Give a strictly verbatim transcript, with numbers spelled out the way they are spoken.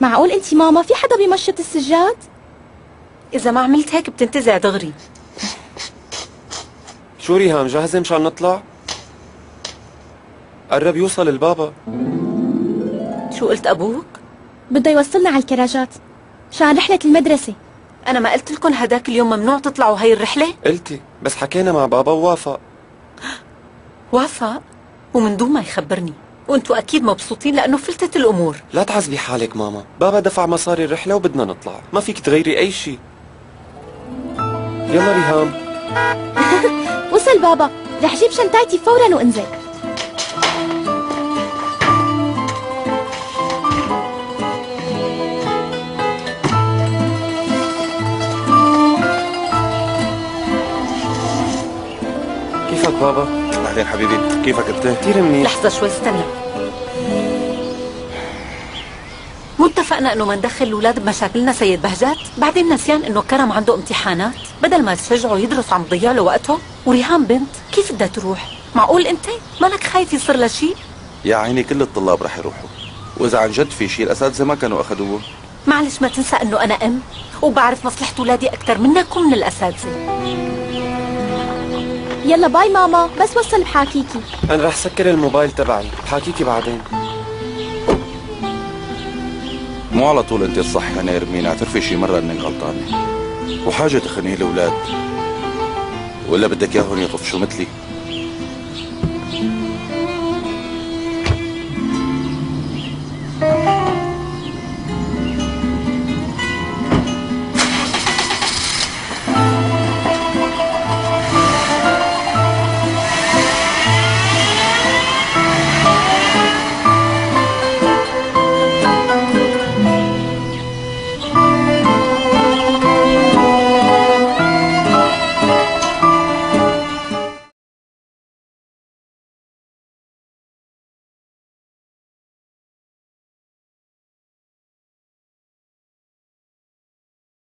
معقول انت ماما في حدا بيمشط السجاد؟ اذا ما عملت هيك بتنتزع دغري. شو ريهام جاهزة مشان نطلع؟ قرب يوصل البابا. شو قلت ابوك؟ بده يوصلنا على الكراجات مشان رحلة المدرسة. انا ما قلت لكم هداك اليوم ممنوع تطلعوا هاي الرحلة؟ قلتي بس حكينا مع بابا ووافق. وافق؟ ومن دون ما يخبرني، وانتوا اكيد مبسوطين لانه فلتت الامور. لا تعذبي حالك ماما، بابا دفع مصاري الرحلة وبدنا نطلع، ما فيك تغيري اي شيء. يلا ريهام. وصل بابا، رح جيب شنطتي فورا وانزل. كيفك بابا؟ اهلين حبيبي، كيفك انت؟ كثير منيح. لحظة شوي استنى. مو اتفقنا انه ما ندخل الاولاد بمشاكلنا سيد بهجات؟ بعدين نسيان انه كرم عنده امتحانات، بدل ما تشجعه يدرس عم تضيع له وقته، وريهام بنت كيف بدها تروح؟ معقول انت مالك خايف يصير لها شيء؟ يا عيني كل الطلاب رح يروحوا، واذا عن جد في شيء الاساتذه ما كانوا اخذوه. معلش ما تنسى انه انا ام وبعرف مصلحة اولادي اكثر منك ومن الاساتذة. يلا باي ماما، بس وصل بحاكيكي. انا رح سكر الموبايل تبعي، بحاكيكي بعدين. مو على طول انت الصح يا نيرمين، اعترفي شي مره انك غلطانه، وحاجه تخني الاولاد، ولا بدك اياهم يطفشوا مثلي؟